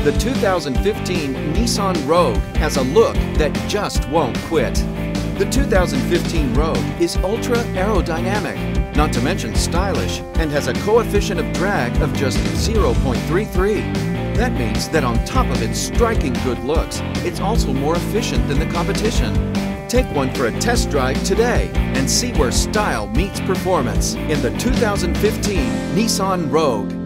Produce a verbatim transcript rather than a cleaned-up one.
The two thousand fifteen Nissan Rogue has a look that just won't quit. The two thousand fifteen Rogue is ultra aerodynamic, not to mention stylish, and has a coefficient of drag of just zero point three three. That means that on top of its striking good looks, it's also more efficient than the competition. Take one for a test drive today and see where style meets performance in the two thousand fifteen Nissan Rogue.